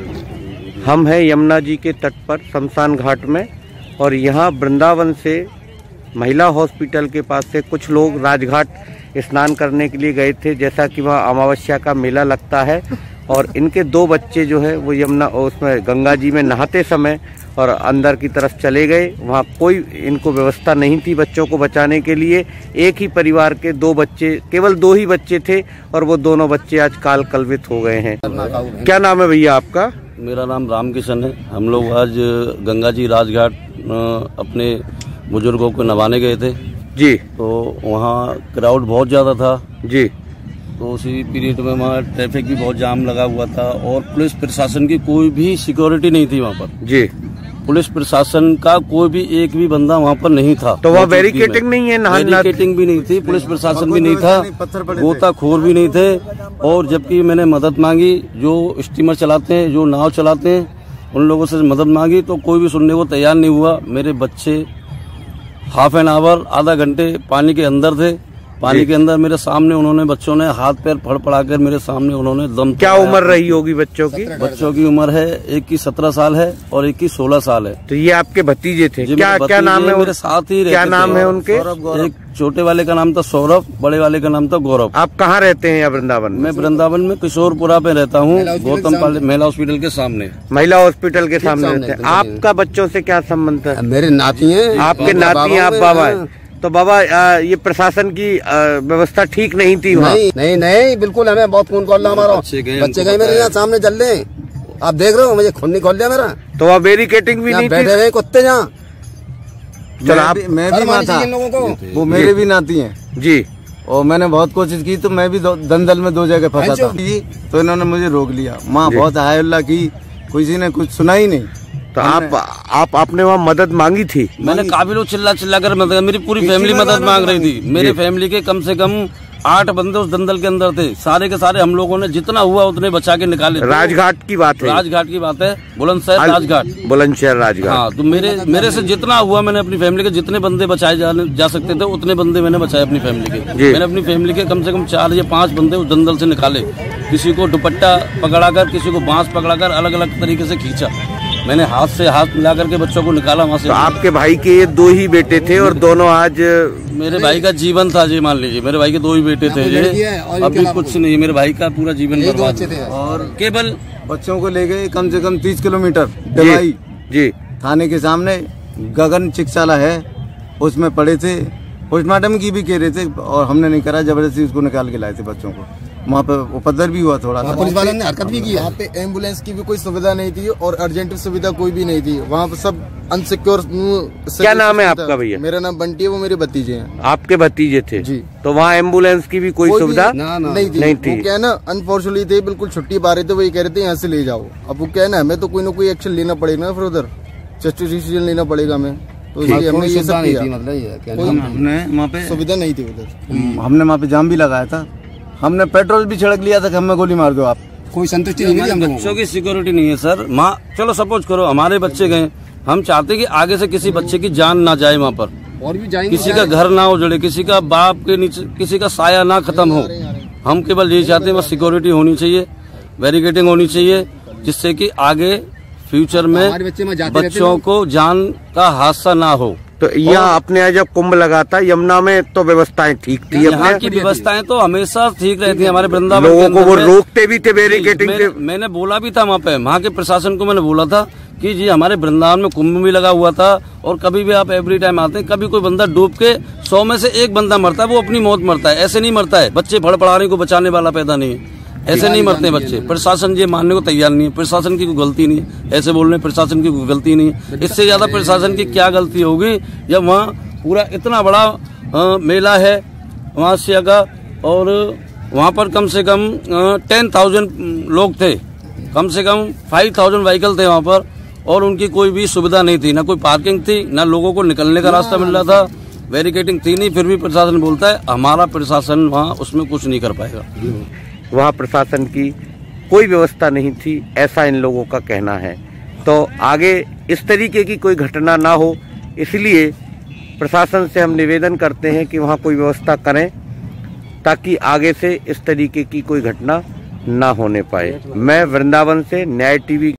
हम हैं यमुना जी के तट पर शमशान घाट में, और यहाँ वृंदावन से महिला हॉस्पिटल के पास से कुछ लोग राजघाट स्नान करने के लिए गए थे, जैसा कि वहाँ अमावस्या का मेला लगता है। और इनके दो बच्चे जो है वो यमुना उसमें गंगा जी में नहाते समय और अंदर की तरफ चले गए। वहाँ कोई इनको व्यवस्था नहीं थी बच्चों को बचाने के लिए। एक ही परिवार के दो बच्चे, केवल दो ही बच्चे थे, और वो दोनों बच्चे आज काल कलवित हो गए हैं। क्या नाम है भैया आपका? मेरा नाम राम किशन है। हम लोग आज गंगा जी राजघाट अपने बुजुर्गों को नवाने गए थे जी। तो वहाँ क्राउड बहुत ज़्यादा था जी। तो उसी पीरियड में वहाँ ट्रैफिक भी बहुत जाम लगा हुआ था, और पुलिस प्रशासन की कोई भी सिक्योरिटी नहीं थी वहाँ पर जी। पुलिस प्रशासन का कोई भी एक भी बंदा वहाँ पर नहीं था। तो वहाँ बैरिकेटिंग नहीं है? बैरिकेटिंग भी नहीं थी, पुलिस प्रशासन भी नहीं था, गोताखोर भी नहीं थे। और जबकि मैंने मदद मांगी, जो स्टीमर चलाते हैं, जो नाव चलाते हैं, उन लोगों से मदद मांगी तो कोई भी सुनने को तैयार नहीं हुआ। मेरे बच्चे हाफ एन आवर, आधा घंटे पानी के अंदर थे। पानी के अंदर मेरे सामने उन्होंने, बच्चों ने हाथ पैर फड़फड़ा कर मेरे सामने उन्होंने दम। क्या उम्र रही होगी बच्चों की? बच्चों की उम्र है, एक की 17 साल है और एक की 16 साल है। तो ये आपके भतीजे थे? क्या नाम है? मेरे साथ ही रहते। क्या नाम है उनके? एक छोटे वाले का नाम था सौरभ, बड़े वाले का नाम था गौरव। आप कहाँ रहते हैं? वृंदावन? मैं वृंदावन में किशोरपुरा पे रहता हूँ, गौतम पाल महिला हॉस्पिटल के सामने। महिला हॉस्पिटल के सामने रहते हैं। आपका बच्चों से क्या संबंध है? मेरे नाती हैं। आपके नाती हैं, आप बाबा है। तो बाबा ये प्रशासन की व्यवस्था ठीक नहीं थी वहाँ? नहीं नहीं बिल्कुल। हमें बहुत खून खोल रहा हमारा। बच्चे गए मेरे यहाँ सामने जल रहे, आप देख रहे हो, मुझे खून नहीं खोल लिया मेरा। तो वहाँ बैरिकेटिंग भी नहीं थी? बैठे हुए कुत्ते यहाँ। चलो आप, मैं भी माँ था, वो मेरे भी नाती हैं जी। और मैंने बहुत कोशिश की, तो मैं भी दलदल में 2 जगह फंसा था, तो इन्होंने मुझे रोक लिया। माँ बहुत हाय की, किसी ने कुछ सुना ही नहीं। तो आपने वहाँ मदद मांगी थी? मैंने काफी लोग चिल्ला कर मदद, मेरी पूरी फैमिली मदद मांग रही थी। मेरे फैमिली के कम से कम 8 बंदे उस दंदल के अंदर थे। सारे के सारे हम लोगों ने जितना हुआ उतने बचा के निकाले। राजघाट की बात है? राजघाट की बात है, बुलंदशहर राजघाट। बुलंदशहर राजघाट। हाँ, तो मेरे से जितना हुआ, मैंने अपनी फैमिली के जितने बंदे बचाए जा सकते थे उतने बंदे मैंने बचाए अपनी फैमिली के। मैंने अपनी फैमिली के कम से कम 4 या 5 बंदे उस दंदल से निकाले। किसी को दुपट्टा पकड़ाकर, किसी को बांस पकड़ाकर, अलग अलग तरीके से खींचा। मैंने हाथ से हाथ मिला करके बच्चों को निकाला वहाँ से। तो आपके भाई के ये 2 ही बेटे थे और दोनों आज? मेरे भाई का जीवन था जी, मान लीजिए मेरे भाई के 2 ही बेटे थे ये, अभी कुछ नहीं। मेरे भाई का पूरा जीवन बर्बाद। और केवल बच्चों को ले गए कम से कम 30 किलोमीटर दवाई जी। थाने के सामने गगन चिकित्सालय है, उसमें पड़े थे। पोस्टमार्टम की भी कह रहे थे और हमने नहीं करा, जबरदस्ती उसको निकाल के लाए थे बच्चों को। वहाँ पे उपद्रव भी हुआ थोड़ा सा, पुलिस वालों ने हरकत भी की। यहाँ पे एम्बुलेंस की भी कोई सुविधा नहीं थी और अर्जेंट सुविधा कोई भी नहीं थी। वहाँ पे सब अनसिक्योर। क्या नाम है आपका भैया? मेरा नाम बंटी है, वो मेरे भतीजे हैं। आपके भतीजे थे जी। तो वहाँ एम्बुलेंस की भी कोई सुविधा नहीं थी। वो क्या है ना, अनफॉर्चुनेटली थे, बिल्कुल छुट्टी पा रहे थे, वही कह रहे थे यहाँ से ले जाओ। अब वो क्या है ना, हमें तो कोई ना कोई एक्शन लेना पड़ेगा ना, फिर उधर डिसीजन लेना पड़ेगा हमें। तो इसलिए हमने ये सब किया। हमने वहाँ पे सुविधा नहीं थी उधर। हमने वहाँ पे जाम भी लगाया था, हमने पेट्रोल भी छिड़क लिया था कि हमें गोली मार दो आप। कोई संतुष्टि नहीं मिली। बच्चों की सिक्योरिटी नहीं है सर। माँ चलो सपोज करो हमारे बच्चे गए, हम चाहते कि आगे से किसी बच्चे की जान ना जाए वहाँ पर, और भी जाएंगे, किसी का घर ना उजड़े, किसी का बाप के नीचे किसी का साया ना खत्म हो। हम केवल यही चाहते हैं, बस सिक्योरिटी होनी चाहिए, बैरिकेडिंग होनी चाहिए, जिससे कि आगे फ्यूचर में बच्चों को जान का हादसा ना हो। तो यहाँ अपने यहाँ जब कुंभ लगा था यमुना में तो व्यवस्थाएं ठीक थी? यहाँ की व्यवस्थाएं तो हमेशा ठीक रहती है। हमारे वृंदावन लोगों को वो रोकते भी थे बैरिकेडिंग से। मैंने बोला भी था वहाँ के प्रशासन को, मैंने बोला था कि जी हमारे वृंदावन में कुंभ भी लगा हुआ था, और कभी भी आप एवरी टाइम आते हैं, कभी कोई बंदा डूब के 100 में से 1 बंदा मरता है, वो अपनी मौत मरता है, ऐसे नहीं मरता है। बच्चे फड़फड़ाने को बचाने वाला पैदा नहीं है, ऐसे नहीं मरते बच्चे। प्रशासन ये मानने को तैयार नहीं है, प्रशासन की कोई गलती नहीं है। ऐसे बोल रहे हैं प्रशासन की कोई गलती नहीं है, इससे ज्यादा प्रशासन की क्या गलती होगी जब वहाँ पूरा इतना बड़ा मेला है वहाँ से का, और वहाँ पर कम से कम 10,000 लोग थे, कम से कम 5,000 व्हीकल थे वहाँ पर, और उनकी कोई भी सुविधा नहीं थी, ना कोई पार्किंग थी, ना लोगों को निकलने का रास्ता मिल रहा था, बैरिकेडिंग थी नहीं। फिर भी प्रशासन बोलता है हमारा प्रशासन वहाँ उसमें कुछ नहीं कर पाएगा। वहाँ प्रशासन की कोई व्यवस्था नहीं थी, ऐसा इन लोगों का कहना है। तो आगे इस तरीके की कोई घटना ना हो, इसलिए प्रशासन से हम निवेदन करते हैं कि वहाँ कोई व्यवस्था करें, ताकि आगे से इस तरीके की कोई घटना ना होने पाए। मैं वृंदावन से न्याय टीवी